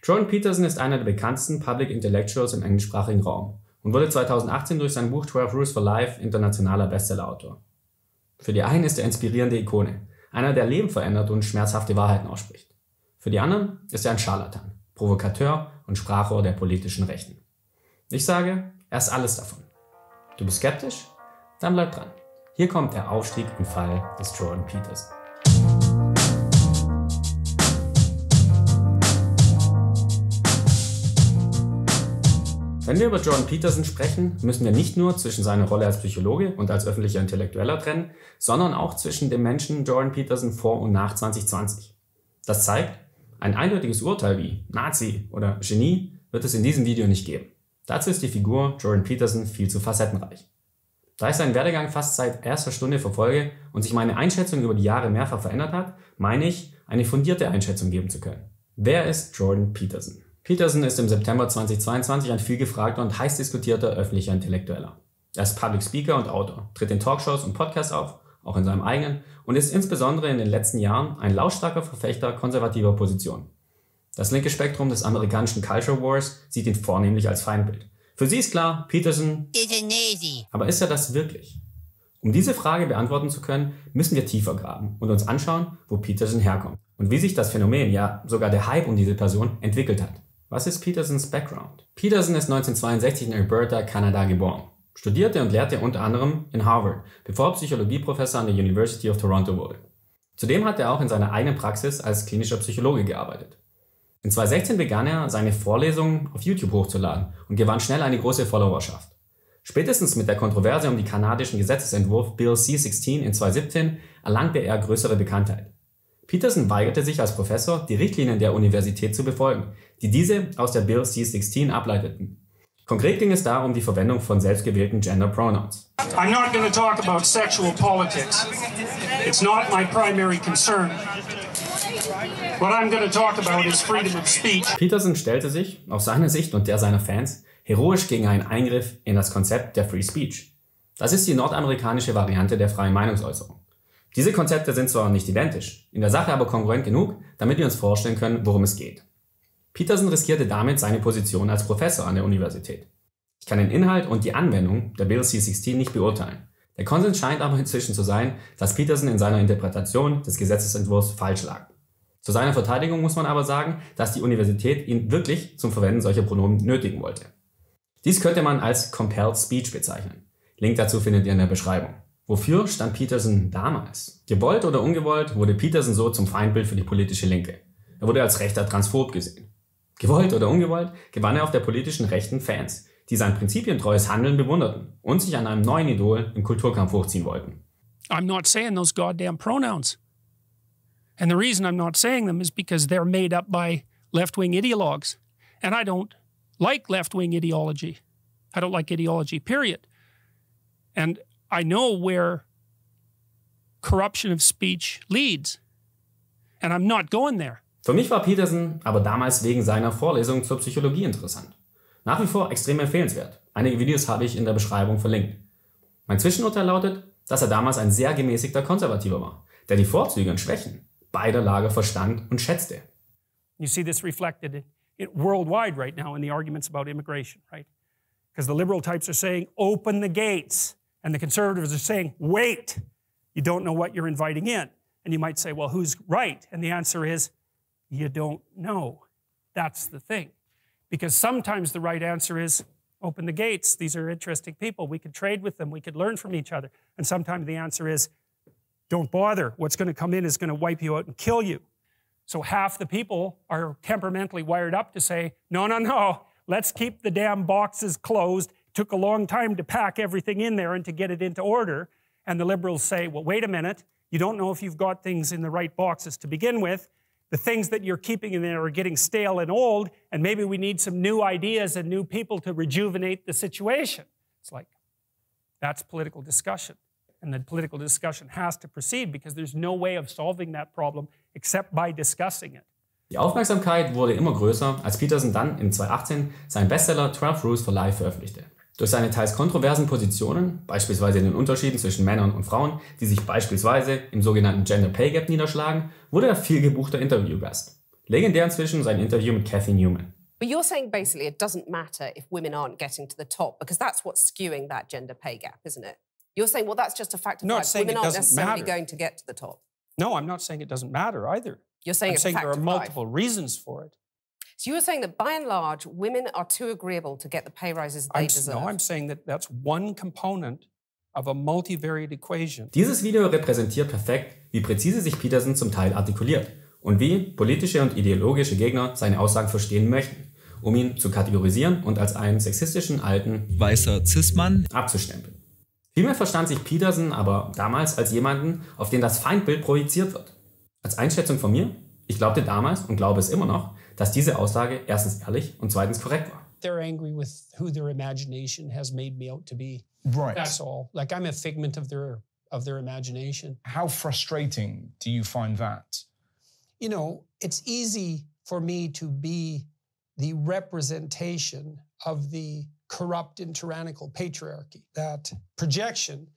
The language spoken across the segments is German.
Jordan Peterson ist einer der bekanntesten Public Intellectuals im englischsprachigen Raum und wurde 2018 durch sein Buch 12 Rules for Life internationaler Bestsellerautor. Für die einen ist er inspirierende Ikone, einer, der Leben verändert und schmerzhafte Wahrheiten ausspricht. Für die anderen ist er ein Scharlatan, Provokateur und Sprachrohr der politischen Rechten. Ich sage, er ist alles davon. Du bist skeptisch? Dann bleib dran. Hier kommt der Aufstieg und Fall des Jordan Peterson. Wenn wir über Jordan Peterson sprechen, müssen wir nicht nur zwischen seiner Rolle als Psychologe und als öffentlicher Intellektueller trennen, sondern auch zwischen dem Menschen Jordan Peterson vor und nach 2020. Das zeigt, ein eindeutiges Urteil wie Nazi oder Genie wird es in diesem Video nicht geben. Dazu ist die Figur Jordan Peterson viel zu facettenreich. Da ich seinen Werdegang fast seit erster Stunde verfolge und sich meine Einschätzung über die Jahre mehrfach verändert hat, meine ich, eine fundierte Einschätzung geben zu können. Wer ist Jordan Peterson? Peterson ist im September 2022 ein viel gefragter und heiß diskutierter öffentlicher Intellektueller. Er ist Public Speaker und Autor, tritt in Talkshows und Podcasts auf, auch in seinem eigenen, und ist insbesondere in den letzten Jahren ein lautstarker Verfechter konservativer Positionen. Das linke Spektrum des amerikanischen Culture Wars sieht ihn vornehmlich als Feindbild. Für sie ist klar, Peterson ist ein Nazi. Aber ist er das wirklich? Um diese Frage beantworten zu können, müssen wir tiefer graben und uns anschauen, wo Peterson herkommt und wie sich das Phänomen, ja sogar der Hype um diese Person entwickelt hat. Was ist Petersons Background? Peterson ist 1962 in Alberta, Kanada geboren, studierte und lehrte unter anderem in Harvard, bevor er Psychologieprofessor an der University of Toronto wurde. Zudem hat er auch in seiner eigenen Praxis als klinischer Psychologe gearbeitet. In 2016 begann er, seine Vorlesungen auf YouTube hochzuladen und gewann schnell eine große Followerschaft. Spätestens mit der Kontroverse um den kanadischen Gesetzesentwurf Bill C-16 in 2017 erlangte er größere Bekanntheit. Peterson weigerte sich als Professor, die Richtlinien der Universität zu befolgen, die diese aus der Bill C-16 ableiteten. Konkret ging es da um die Verwendung von selbstgewählten Gender Pronouns. I'm not going to talk about sexual politics. It's not my primary concern. What I'm going to talk about is freedom of speech. Peterson stellte sich, aus seiner Sicht und der seiner Fans, heroisch gegen einen Eingriff in das Konzept der Free Speech. Das ist die nordamerikanische Variante der freien Meinungsäußerung. Diese Konzepte sind zwar nicht identisch, in der Sache aber kongruent genug, damit wir uns vorstellen können, worum es geht. Peterson riskierte damit seine Position als Professor an der Universität. Ich kann den Inhalt und die Anwendung der Bill C-16 nicht beurteilen. Der Konsens scheint aber inzwischen zu sein, dass Peterson in seiner Interpretation des Gesetzesentwurfs falsch lag. Zu seiner Verteidigung muss man aber sagen, dass die Universität ihn wirklich zum Verwenden solcher Pronomen nötigen wollte. Dies könnte man als Compelled Speech bezeichnen. Link dazu findet ihr in der Beschreibung. Wofür stand Peterson damals? Gewollt oder ungewollt wurde Peterson so zum Feindbild für die politische Linke. Er wurde als rechter Transphob gesehen. Gewollt oder ungewollt gewann er auf der politischen Rechten Fans, die sein prinzipientreues Handeln bewunderten und sich an einem neuen Idol im Kulturkampf hochziehen wollten. I'm not saying those goddamn pronouns. And the reason I'm not saying them is because they're made up by left-wing ideologues. And I don't like left-wing ideology. I don't like ideology, period. And I know where corruption of speech leads. And I'm not going there. Für mich war Peterson aber damals wegen seiner Vorlesung zur Psychologie interessant. Nach wie vor extrem empfehlenswert. Einige Videos habe ich in der Beschreibung verlinkt. Mein Zwischenurteil lautet, dass er damals ein sehr gemäßigter Konservativer war, der die Vorzüge und Schwächen beider Lager verstand und schätzte. You see this reflected worldwide right now in the arguments about immigration, right? Because the liberal types are saying, open the gates. And the conservatives are saying, wait, you don't know what you're inviting in. And you might say, well, who's right? And the answer is, you don't know. That's the thing. Because sometimes the right answer is, open the gates. These are interesting people. We could trade with them. We could learn from each other. And sometimes the answer is, don't bother. What's going to come in is going to wipe you out and kill you. So half the people are temperamentally wired up to say, no, no, no, let's keep the damn boxes closed. It took a long time to pack everything in there and to get it into order. And the liberals say, well, wait a minute. You don't know if you've got things in the right boxes to begin with. The things that you're keeping in there are getting stale and old, and maybe we need some new ideas and new people to rejuvenate the situation. It's like, that's political discussion. And the political discussion has to proceed because there's no way of solving that problem except by discussing it. Die Aufmerksamkeit wurde immer größer, als Peterson dann in 2018 seinen Bestseller 12 Rules for Life veröffentlichte. Durch seine teils kontroversen Positionen, beispielsweise den Unterschieden zwischen Männern und Frauen, die sich beispielsweise im sogenannten Gender Pay Gap niederschlagen, wurde er viel gebuchter Interviewgast. Legendär inzwischen sein Interview mit Cathy Newman. But you're saying basically it doesn't matter if women aren't getting to the top because that's what's skewing that gender pay gap, isn't it? You're saying, well, that's just a fact of life. Women aren't necessarily going to get to the top. No, I'm not saying it doesn't matter either. You're saying it's a fact there are of multiple life. reasons for it. So you're saying that by and large, women are too agreeable to get the pay rises they deserve. No, I'm saying that that's one component of a multivariate equation. Dieses Video repräsentiert perfekt, wie präzise sich Peterson zum Teil artikuliert und wie politische und ideologische Gegner seine Aussagen verstehen möchten, um ihn zu kategorisieren und als einen sexistischen alten weißer Cis-Mann abzustempeln. Vielmehr verstand sich Peterson aber damals als jemanden, auf den das Feindbild projiziert wird. Als Einschätzung von mir, ich glaubte damals und glaube es immer noch, dass diese Aussage erstens ehrlich und zweitens korrekt war. They're angry with who their imagination has made me out to be. Right. That's all. Like I'm a figment of their imagination. How frustrating do you find that? You know, it's easy for me to be the representation of the corrupt and tyrannical patriarchy. That projection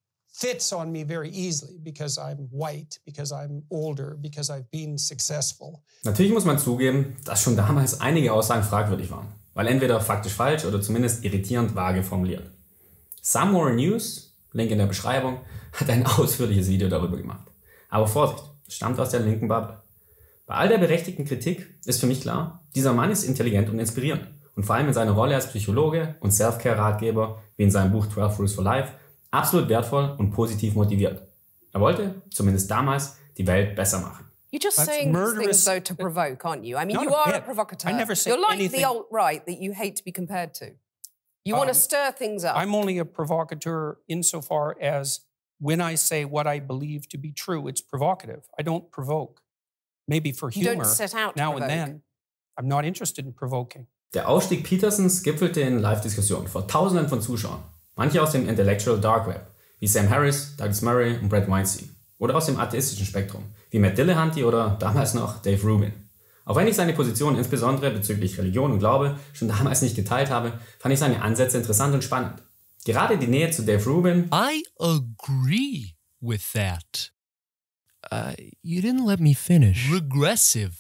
fits on me very easily because I'm white, because I'm older, because I've been successful. Natürlich muss man zugeben, dass schon damals einige Aussagen fragwürdig waren, weil entweder faktisch falsch oder zumindest irritierend vage formuliert. Some More News, Link in der Beschreibung, hat ein ausführliches Video darüber gemacht. Aber Vorsicht, es stammt aus der linken Bubble. Bei all der berechtigten Kritik ist für mich klar, dieser Mann ist intelligent und inspirierend. Und vor allem in seiner Rolle als Psychologe und Self-Care-Ratgeber, wie in seinem Buch 12 Rules for Life, absolut wertvoll und positiv motiviert. Er wollte, zumindest damals, die Welt besser machen. You're just saying these things, though, to provoke, aren't you? I mean, you are a provocateur. I never said You're like anything. the alt-right that you hate to be compared to. You want to stir things up. I'm only a provocateur insofar as when I say what I believe to be true, it's provocative. I don't provoke. Maybe for humor, you don't set out to now provoke. and then. I'm not interested in provoking. Der Ausstieg Petersons gipfelte in Live-Diskussionen vor Tausenden von Zuschauern. Manche aus dem Intellectual Dark Web, wie Sam Harris, Douglas Murray und Brett Weinstein. Oder aus dem atheistischen Spektrum, wie Matt Dillahunty oder damals noch Dave Rubin. Auch wenn ich seine Position insbesondere bezüglich Religion und Glaube schon damals nicht geteilt habe, fand ich seine Ansätze interessant und spannend. Gerade die Nähe zu Dave Rubin. I agree with that. You didn't let me finish. Regressive.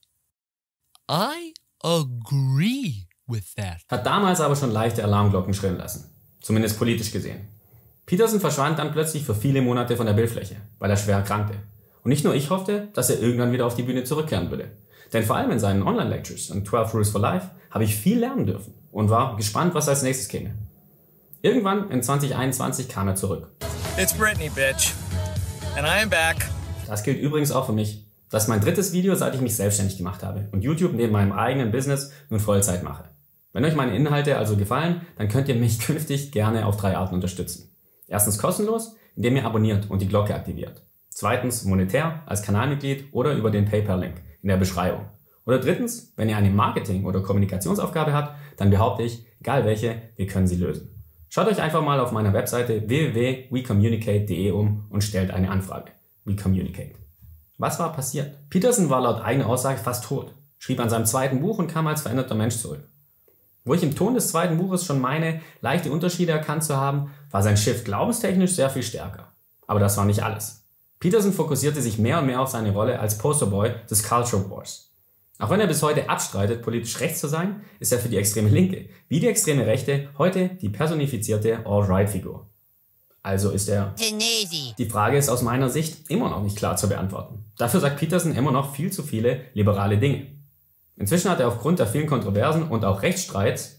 I agree with that. Hat damals aber schon leichte Alarmglocken schrillen lassen. Zumindest politisch gesehen. Peterson verschwand dann plötzlich für viele Monate von der Bildfläche, weil er schwer erkrankte. Und nicht nur ich hoffte, dass er irgendwann wieder auf die Bühne zurückkehren würde. Denn vor allem in seinen Online-Lectures und 12 Rules for Life habe ich viel lernen dürfen und war gespannt, was als nächstes käme. Irgendwann in 2021 kam er zurück. It's Britney, bitch. And I am back. Das gilt übrigens auch für mich. Das ist mein drittes Video, seit ich mich selbstständig gemacht habe und YouTube neben meinem eigenen Business nun Vollzeit mache. Wenn euch meine Inhalte also gefallen, dann könnt ihr mich künftig gerne auf 3 Arten unterstützen. Erstens kostenlos, indem ihr abonniert und die Glocke aktiviert. Zweitens monetär als Kanalmitglied oder über den PayPal-Link in der Beschreibung. Oder drittens, wenn ihr eine Marketing- oder Kommunikationsaufgabe habt, dann behaupte ich, egal welche, wir können sie lösen. Schaut euch einfach mal auf meiner Webseite www.wecommunicate.de um und stellt eine Anfrage. WeCommunicate. Was war passiert? Peterson war laut eigener Aussage fast tot, schrieb an seinem zweiten Buch und kam als veränderter Mensch zurück. Wo ich im Ton des zweiten Buches schon meine, leichte Unterschiede erkannt zu haben, war sein Shift glaubenstechnisch sehr viel stärker. Aber das war nicht alles. Peterson fokussierte sich mehr und mehr auf seine Rolle als Posterboy des Culture Wars. Auch wenn er bis heute abstreitet, politisch rechts zu sein, ist er für die extreme Linke, wie die extreme Rechte, heute die personifizierte Alt-Right-Figur. Also ist er... Die Frage ist aus meiner Sicht immer noch nicht klar zu beantworten. Dafür sagt Peterson immer noch viel zu viele liberale Dinge. Inzwischen hat er aufgrund der vielen Kontroversen und auch Rechtsstreits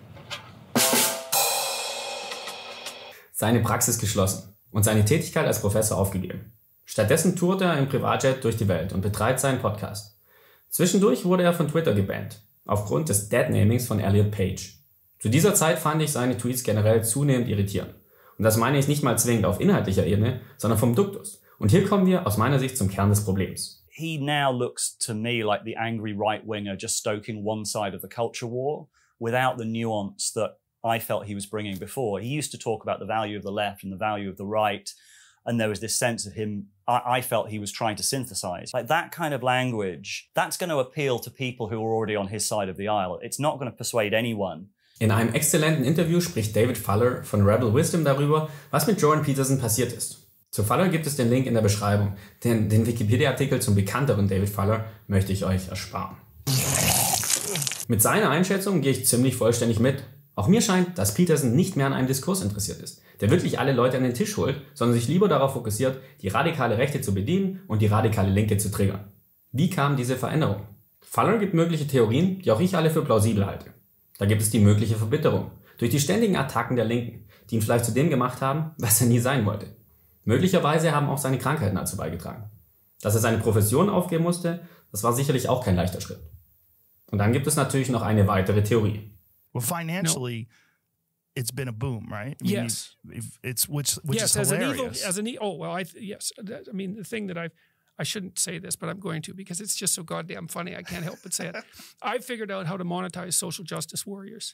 seine Praxis geschlossen und seine Tätigkeit als Professor aufgegeben. Stattdessen tourt er im Privatjet durch die Welt und betreibt seinen Podcast. Zwischendurch wurde er von Twitter gebannt, aufgrund des Deadnamings von Elliot Page. Zu dieser Zeit fand ich seine Tweets generell zunehmend irritierend. Und das meine ich nicht mal zwingend auf inhaltlicher Ebene, sondern vom Duktus. Und hier kommen wir aus meiner Sicht zum Kern des Problems. He now looks to me like the angry right-winger just stoking one side of the culture war without the nuance that I felt he was bringing before. He used to talk about the value of the left and the value of the right, and there was this sense of him, I felt he was trying to synthesize. Like that kind of language, that's going to appeal to people who are already on his side of the aisle. It's not going to persuade anyone. In einem exzellenten Interview spricht David Fuller von Rebel Wisdom darüber, was mit Jordan Peterson passiert ist. Zu Fuller gibt es den Link in der Beschreibung, denn den Wikipedia-Artikel zum bekannteren David Fuller möchte ich euch ersparen. Mit seiner Einschätzung gehe ich ziemlich vollständig mit. Auch mir scheint, dass Peterson nicht mehr an einem Diskurs interessiert ist, der wirklich alle Leute an den Tisch holt, sondern sich lieber darauf fokussiert, die radikale Rechte zu bedienen und die radikale Linke zu triggern. Wie kam diese Veränderung? Fuller gibt mögliche Theorien, die auch ich alle für plausibel halte. Da gibt es die mögliche Verbitterung durch die ständigen Attacken der Linken, die ihn vielleicht zu dem gemacht haben, was er nie sein wollte. Möglicherweise haben auch seine Krankheiten dazu beigetragen. Dass er seine Profession aufgeben musste, das war sicherlich auch kein leichter Schritt. Und dann gibt es natürlich noch eine weitere Theorie. Well, financially, it's been a boom, right? I mean, Yes. It's which yes, is as hilarious. Yes. I mean, the thing that I shouldn't say this, but I'm going to because it's just so goddamn funny. I can't help but say it. I figured out how to monetize social justice warriors.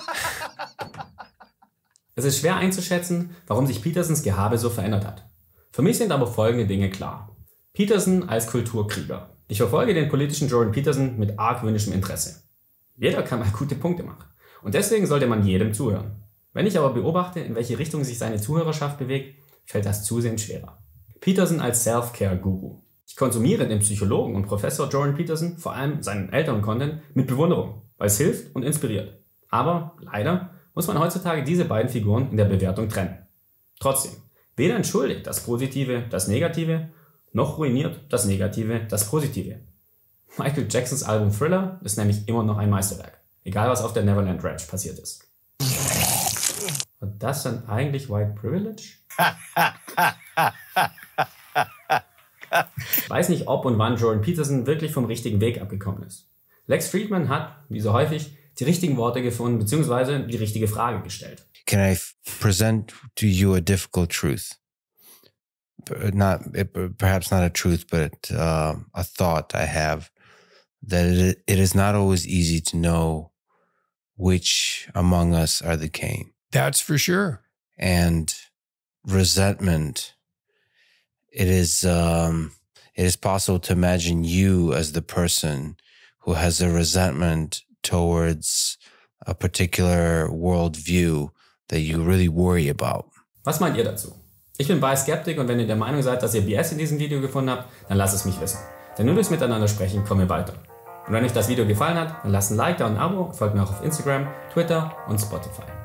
Es ist schwer einzuschätzen, warum sich Petersons Gehabe so verändert hat. Für mich sind aber folgende Dinge klar. Peterson als Kulturkrieger. Ich verfolge den politischen Jordan Peterson mit argwöhnischem Interesse. Jeder kann mal gute Punkte machen. Und deswegen sollte man jedem zuhören. Wenn ich aber beobachte, in welche Richtung sich seine Zuhörerschaft bewegt, fällt das zusehends schwerer. Peterson als Self-Care-Guru. Ich konsumiere den Psychologen und Professor Jordan Peterson, vor allem seinen älteren Content, mit Bewunderung, weil es hilft und inspiriert. Aber leider muss man heutzutage diese beiden Figuren in der Bewertung trennen. Trotzdem, weder entschuldigt das Positive das Negative, noch ruiniert das Negative das Positive. Michael Jacksons Album Thriller ist nämlich immer noch ein Meisterwerk, egal was auf der Neverland Ranch passiert ist. War das dann eigentlich White Privilege? Ich weiß nicht, ob und wann Jordan Peterson wirklich vom richtigen Weg abgekommen ist. Lex Fridman hat, wie so häufig, die richtigen Worte gefunden bzw. die richtige Frage gestellt. Can I present to you a difficult truth? Perhaps not a truth, but a thought I have that it is not always easy to know which among us are the Cain. That's for sure. And resentment. It is possible to imagine you as the person who has a resentment towards a particular worldview that you really worry about. Was meint ihr dazu? Ich bin Bias Skeptic und wenn ihr der Meinung seid, dass ihr BS in diesem Video gefunden habt, dann lasst es mich wissen. Denn nur durchs Miteinander sprechen kommen wir weiter. Und wenn euch das Video gefallen hat, dann lasst ein Like da und ein Abo und folgt mir auch auf Instagram, Twitter und Spotify.